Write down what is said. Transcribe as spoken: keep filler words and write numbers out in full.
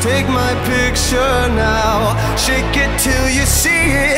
take my picture now. Shake it till you see it.